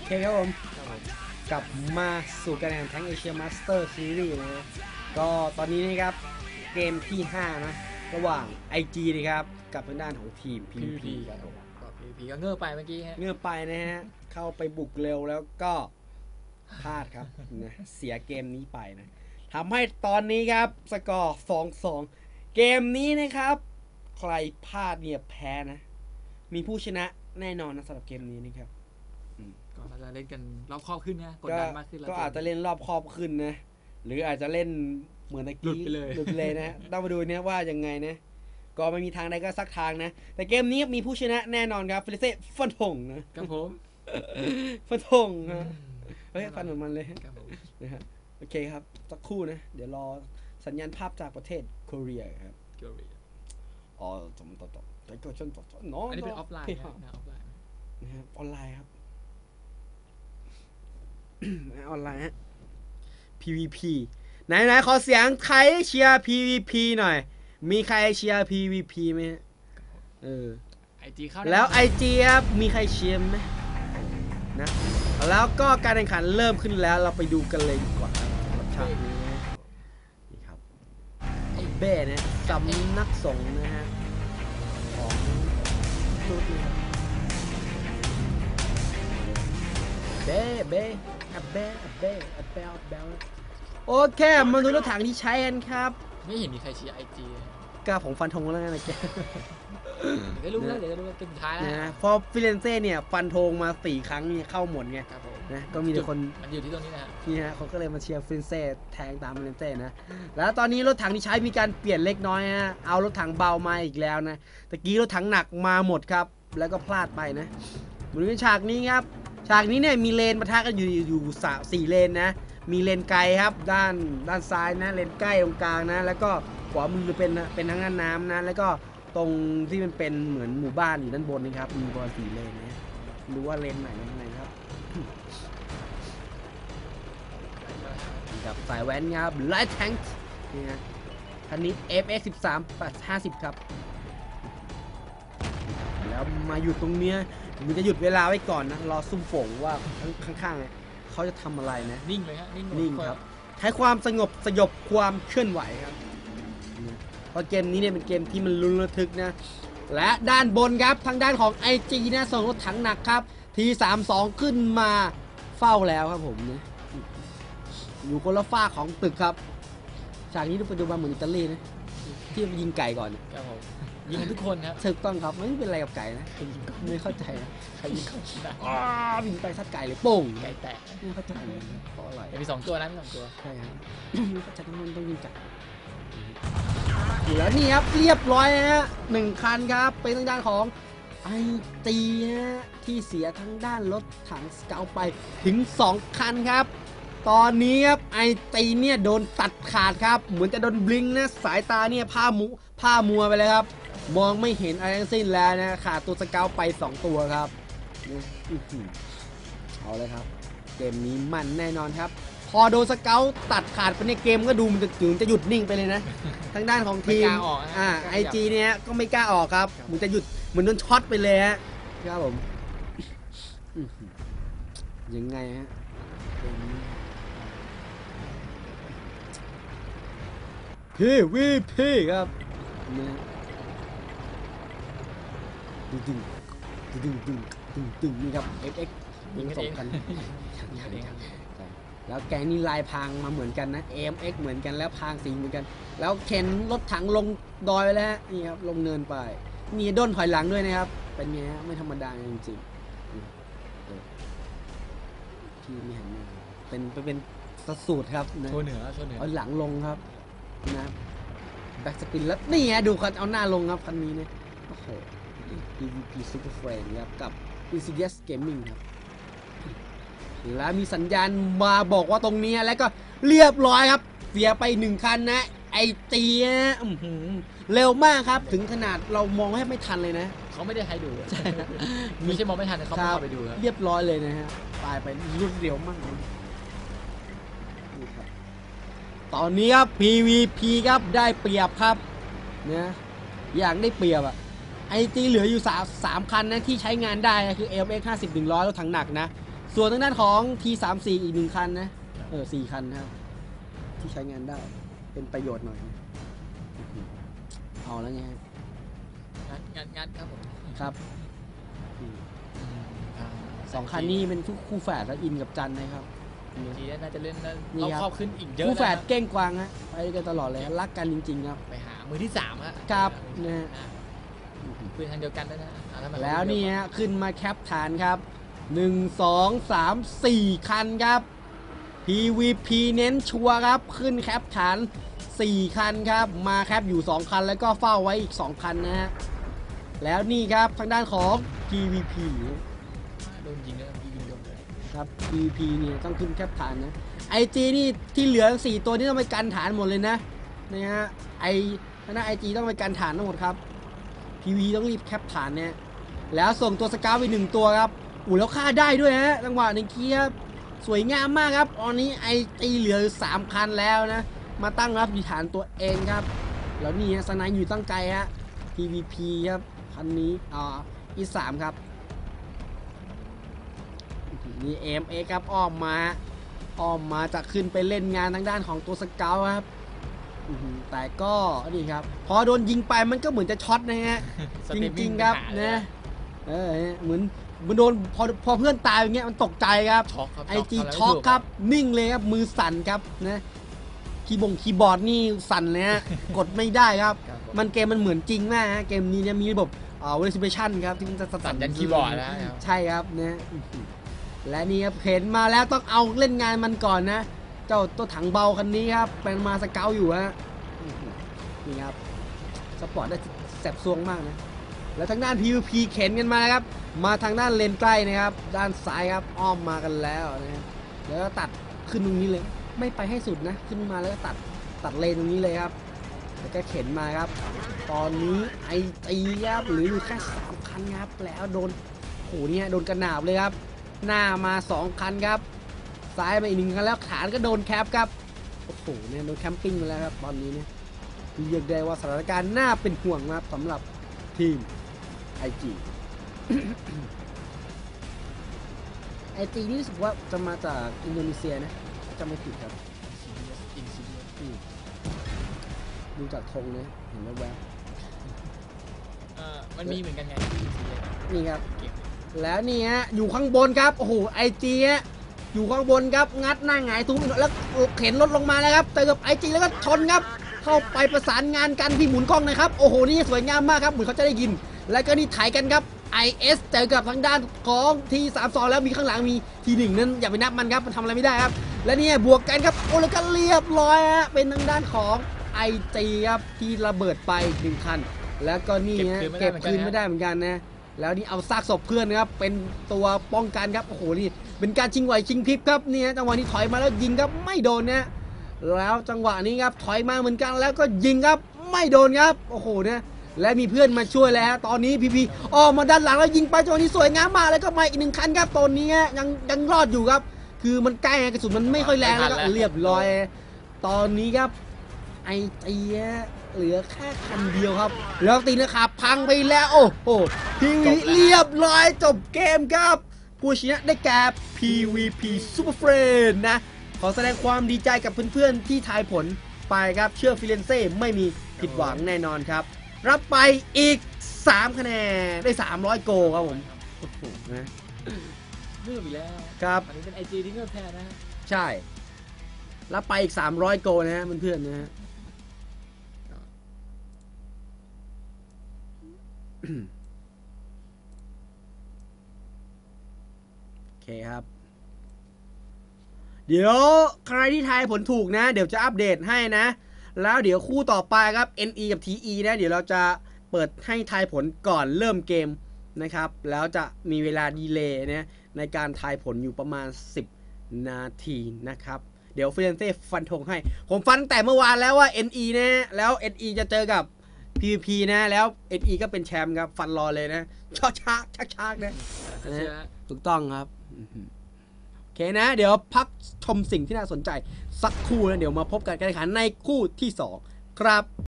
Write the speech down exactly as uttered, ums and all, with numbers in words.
เคครับผมกลับมาสู่การแข่งขันแทงเอเชียมาสเตอร์ซีรีส์นะก็ตอนนี้นะครับเกมที่ห้านะระหว่าง ไอ จี นะครับกับทางด้านของทีม พี วี พีครับผมก็ พี วี พี ก็เงือบไปเมื่อกี้ฮะเงื่อไปนะฮะเข้าไปบุกเร็วแล้วก็พลาดครับนะเสียเกมนี้ไปนะทำให้ตอนนี้ครับสกอร์ สองสอง เกมนี้นะครับใครพลาดเนี่ยแพ้นะมีผู้ชนะแน่นอนนะสำหรับเกมนี้นะครับก็เราจะเล่นกันรอบครอบขึ้นนะกดดันมากขึ้นแล้วก็อาจจะเล่นรอบครอบขึ้นนะหรืออาจจะเล่นเหมือนตะกี้หลุดไปเลยหลุดไปเลยนะต้องมาดูเนี่ยว่ายังไงนะก็ไม่มีทางใดก็สักทางนะแต่เกมนี้มีผู้ชนะแน่นอนครับฟิลิเซ่ฟันธงนะครับผมฟันธงฮะเฮ้ยฟันเหมือนมันเลยครับผมนะฮะโอเคครับสักครู่นะเดี๋ยวรอสัญญาณภาพจากประเทศเกาหลีครับเกาหลีอ๋อจำต่อต่อแต่ก็ชนต่อน้องอันนี้เป็นออฟไลน์นะออฟไลน์นะฮะออนไลน์ครับออนไลน์ฮะ พี วี พี ไหนไหนขอเสียงใครเชียร์ พี วี พี หน่อยมีใครเชียร์ พี วี พี ไหมเออไอ จี เข้าแล้ว ไอ จี ครับมีใครเชียร์ไหมนะแล้วก็การแข่งขันเริ่มขึ้นแล้วเราไปดูกันเลยดีกว่าครับฉากนี้นี่ครับไอ้เบ้นะสำนักสงฆ์นะฮะของชุดนี้เบ้เบ้อะเบ้อะเบ้อะเบ้อะเบ้โอเคมาดูรถถังที่ใช้กันครับไม่เห็นมีใครเชียร์ ไอ จีกล้าผมฟันธงแล้วนะแกเดี๋ยวรู้แล้วเดี๋ยวรู้เกมสุดท้ายแล้วนะพอฟิเรนเซ่เนี่ยฟันธงมาสี่ครั้งเนี่ยเข้าหมดไงนะก็มีแต่คนมันอยู่ที่ตรงนี้นะฮะนี่ฮะเขาก็เลยมาเชียร์ฟิเรนเซ่แทงตามฟิเรนเซ่นะแล้วตอนนี้รถถังที่ใช้มีการเปลี่ยนเล็กน้อยฮะเอารถถังเบามาอีกแล้วนะตะกี้รถถังหนักมาหมดครับแล้วก็พลาดไปนะบริเวณฉากนี้ครับฉากนี้เนี่ยมีเลนปะทะกันอยู่อยู่สี่เลนนะมีเลนไกลครับด้านด้านซ้ายนะเลนใกล้ตรงกลางนะแล้วก็ขวามือเป็นเป็นทางด้านน้ำนะแล้วก็ตรงที่มันเป็นเหมือนหมู่บ้านอยู่ด้านบนนะครับมีบอลสี่เลนนะดูว่าเลนไหนยังไงครับกับสายแว้นครับไลท์แทงค์นี่ฮะคันนี้ เอฟ เอ็กซ์ สิบสาม ห้าสิบครับแล้วมาอยู่ตรงเนี้ยมันจะหยุดเวลาไว้ก่อนนะรอซุ่มโป่งว่าข้างๆเนี่ยเขาจะทำอะไรนะนิ่งเลยฮะนิ่งครับใช้ความสงบสยบความเคลื่อนไหวครับเพราะเกมนี้เนี่ยเป็นเกมที่มันลุ้นระทึกนะและด้านบนครับทางด้านของ ไอ จี นะส่งรถถังหนักครับทีสามสองขึ้นมาเฝ้าแล้วครับผมนะอยู่คนละฝ้าของตึกครับฉากนี้ดูไปดูมาเหมือนอิตาลีนะที่ยิงไก่ก่อนครับผมยิงทุกคนครับถูกต้องครับไม่เป็นไรกับไก่นะไม่เข้าใจนะใครยิงเขาได้อ้ายิงไปซัดไก่เลยโป่งไก่แตกไม่เข้าใจเพราะอะไรมีสองตัวนะมีสองตัวใช่ครับไม่เข้าใจทำไมต้องยิงไก่อยู่แล้วนี่ครับเรียบร้อยฮะหนึ่งคันครับเป็นทางด้านของไอจีฮะที่เสียทั้งด้านรถถังสเกลไปถึงสองคันครับตอนนี้ครับไอจีเนี่ยโดนตัดขาดครับเหมือนจะโดนบลิงนะสายตาเนี่ยผ้ามุผ้ามัวไปเลยครับมองไม่เห็นอะไรทั้งสิ้นแล้วนะขาดตัวสเกลไปสองตัวครับเอาเลยครับเกมนี้มันแน่นอนครับพอโดนสเกลตัดขาดไปในเกมก็ดูมันจะถึงจะหยุดนิ่งไปเลยนะทางด้านของทีมอ่าไอจีเนี่ยก็ไม่กล้าออกครับเหมือนจะหยุดเหมือนโดนช็อตไปเลยฮะครับผมยังไงฮะพีวีพีครับนะตึงตึงตึงตึงตึงตึงนี่ครับ เอฟ เอ็กซ์ ยิงสองกันแล้วแกงนี่ลายพางมาเหมือนกันนะ เอ็ม เอ็กซ์ เหมือนกันแล้วพางสีเหมือนกันแล้วเข็นรถถังลงดอยไปแล้วนี่ครับลงเนินไปมีด้นถอยหลังด้วยนะครับเป็นไงฮะไม่ธรรมดาจริงๆที่ไม่เห็นเป็นเป็นสูตรครับโชว์เหนือโชว์เหนือเอาหลังลงครับนะแบ็กสปินแล้วนี่ฮะดูคันเอาหน้าลงครับคันนี้เนี่ยโอ้โห พี วี พี Super Frame ครับกับ Insidious Gaming ครับแล้วมีสัญญาณมาบอกว่าตรงนี้แล้วก็เรียบร้อยครับเสียไปหนึ่งคันนะไอจีนะเร็วมากครับถึงขนาดเรามองแทบไม่ทันเลยนะเขาไม่ได้ให้ดูไม่ใช่มองไม่ทันเขาไม่เข้าไปดูเรียบร้อยเลยนะฮะตายไปรวดเร็วมากตอนนี้ครับ พี วี พี ครับได้เปรียบครับนะอย่างได้เปรียบอ่ะไอจีเหลืออยู่สาม สามคันนะที่ใช้งานได้คือ เอ เอฟ เอ็กซ์ ห้าสิบ หนึ่งร้อยรถถังหนักนะส่วนทางด้านของ ที สามสิบสี่ อีกหนึ่งคันนะเออสี่คันนะครับที่ใช้งานได้เป็นประโยชน์หน่อยเอาแล้วไงงัดงัดงัดครับผมครับอืมครับสองคันนี้เป็นคู่แฝดแล้วอินกับจันนะครับทีนี้น่าจะเล่นแล้วนี่รอบครับครอบขึ้นอีกเยอะคู่แฝดนะเก้งกวางฮะไปกันตลอดเลยรักกันจริงๆครับไปหามือที่สามฮะครับนะฮะอ่าคุยทางเดียวกันด้วยนะอ่าทำไมแล้วนี่ฮะขึ้นมาแคปฐานครับหนึ่ง สอง สาม สี่คันครับ พี วี พี เน้นชัวร์ครับขึ้นแคปฐานสี่คันครับมาแคปอยู่สองคันแล้วก็เฝ้าไว้อีกสองคันนะฮะแล้วนี่ครับทางด้านของ พี วี พีโดนยิงแล้วยิงโดนเลยครับ พี วี พี เนี่ยต้องขึ้นแคปฐานนะ ไอ จี นี่ที่เหลือสี่ตัวนี่ต้องไปกันฐานหมดเลยนะนะฮะไอทางด้าน ไอ จี ต้องไปกันฐานทั้งหมดครับ พี วี ต้องรีบแคปฐานเนี่ยแล้วส่งตัวสเกาต์ไปหนึ่งตัวครับอู้แล้วฆ่าได้ด้วยฮะจังหวะหนึ่งคีครับสวยงามมากครับตอนนี้ไอจีเหลือสามคันแล้วนะมาตั้งรับอยู่ฐานตัวเองครับแล้วนี่ฮะสไนด์อยู่ตั้งไกลฮะ พี วี พี ครับคันนี้อ่าอีสามครับนี่ เอ็ม เอ็กซ์ ครับอ้อมมาอ้อมมาจะขึ้นไปเล่นงานทางด้านของตัวสเกาต์ครับอื้อหือแต่ก็นี่ครับพอโดนยิงไปมันก็เหมือนจะช็อตนะฮะสจเตปริวิ่งๆครับไปหาเลยนะเออเหมือนมันโดนพอพอเพื่อนตายอย่างเงี้ยมันตกใจครับช็อกครับไอจีทำะไรไม่ช็อกถูครับนิ่งเลยครับมือสั่นครับนะคีย์บงคีย์บอร์ดนี่สั่นเลยฮะ กดไม่ได้ครับครับผมมันเกมมันเหมือนจริงมากฮะเกมนี้เนี่ยมีระบบอ่า verification ครับที่มันจะสั่นยันคีย์บอร์ดแล้วครับใช่ครับนะอื้อหือและนี่ครับเห็นมาแล้วต้องเอาเล่นงานมันก่อนนะ เจ้าตัวถังเบาคันนี้ครับเป็นมาสเกลอยู่ฮะอื้อหือนี่ครับสปอร์ตได้แสบซวงมากนะ แล้วทางด้าน พี วี พี เข็นกันมาครับมาทางด้านเลนใกล้นะครับด้านซ้ายครับอ้อมมากันแล้วนะครับแล้วก็ตัดขึ้นตรงนี้เลย ไม่ไปให้สุดนะขึ้นมาแล้วก็ตัดตัดเลนตรงนี้เลยครับแล้วก็เข็นมาครับ ตอนนี้ไอตีครับหรืออยู่แค่สามคันครับแล้วโดนโหเนี่ยโดนกระหนาบเลยครับ หน้ามาสองคันครับซ้ายมาอีกหนึ่งคันแล้วฐานก็โดนแคปครับโอ้โหเนี่ยโดนแคมปิ้งมาแล้วครับตอนนี้เนี่ยเรียกได้ว่าสถานการณ์น่าเป็นห่วงนะครับสำหรับทีม ไอ จี ไอ จี นี่รู้สึกว่าจะมาจากอินโดนีเซียนะจะไม่ผิดครับอินซีเรียสอืมดูจากธงนะเห็นแว๊บเอ่อมันมีเหมือนกันไงที่อินซีเรียสๆนี่ครับเก็บแล้วนี่ฮะอยู่ข้างบนครับโอ้โหไอจีฮะอยู่ข้างบนครับงัดหน้าหงายตุ้มแล้วเข็นรถลงมาแล้วครับเจอกับไอจีแล้วก็ชนครับเข้าไปประสานงานกันพี่หมุนกล้องหนะครับโอ้โหนี่สวยงามมากครับเหมือนเขาจะได้ยิน แล้วก็นี่ถ่ายกันครับ ไอ เอส เจอกับทางด้านของ ที สามสิบสอง แล้วมีข้างหลังมี ที หนึ่ง นั้นอย่าไปนับมันครับมันทำอะไรไม่ได้ครับและเนี่ยบวกกันครับโอ้แล้วก็เรียบร้อยฮะเป็นทางด้านของ ไอ จี ครับที่ระเบิดไปหนึ่งคันแล้วก็นี่ฮะเก็บคืนไม่ได้เหมือนกันนะแล้วนี่เอาซากศพเพื่อนครับเป็นตัวป้องกันครับโอ้โหนี่เป็นการชิงไหวชิงพริบครับเนี่ยจังหวะนี้ถอยมาแล้วยิงครับไม่โดนนะแล้วจังหวะนี้ครับถอยมาเหมือนกันแล้วก็ยิงครับไม่โดนครับโอ้โหเนี่ยและมีเพื่อนมาช่วยแล้วตอนนี้พีพีออกมาด้านหลังแล้วยิงไปจังหวะนี้สวยงามมากแล้วก็มาอีกหนึ่งคันครับตอนนี้ยังยังรอดอยู่ครับคือมันใกล้กระสุนมันไม่ค่อยแรงแล้วก็เรียบร้อยตอนนี้ครับไอเตียเหลือแค่คันเดียวครับแล้วตีนะครับพังไปแล้วโอ้โหทีวีเรียบร้อยจบเกมครับผู้ชนะได้แก่ พี วี พี Super Friend นะขอแสดงความดีใจกับเพื่อนๆที่ทายผลไปครับเชื่อฟิเลนเซ่ไม่มีผิดหวังแน่นอนครับรับไปอีกสามคะแนนได้สามร้อยโกลครับผมโอ้โหนะเพิ่มอีกแล้วครับอันนี้เป็นไอจีที่เพิ่มแพ้นะฮะใช่รับไปอีกสามร้อยโกลนะฮะเพื่อนๆนะฮะโอเคครับเดี๋ยวใครที่ทายผลถูกนะเดี๋ยวจะอัปเดตให้นะแล้วเดี๋ยวคู่ต่อไปครับ เอ็น อี กับ ที อี นะเดี๋ยวเราจะเปิดให้ทายผลก่อนเริ่มเกมนะครับแล้วจะมีเวลาดีเลย์นะในการทายผลอยู่ประมาณสิบนาทีนะครับเดี๋ยวฟิเลนเซ่ฟันธงให้ผมฟันแต่เมื่อวานแล้วว่า เอ็น อี นะแล้ว เอ็น อี จะเจอกับ พี วี พี นะแล้ว เอ็น อี ก็เป็นแชมป์ครับฟันรอเลยนะชอกชักชักชักนะเชื่อถูกต้องครับโอเคนะเดี๋ยวพักชมสิ่งที่น่าสนใจสักครู่นะเดี๋ยวมาพบกันการแข่งขันในคู่ที่สองครับ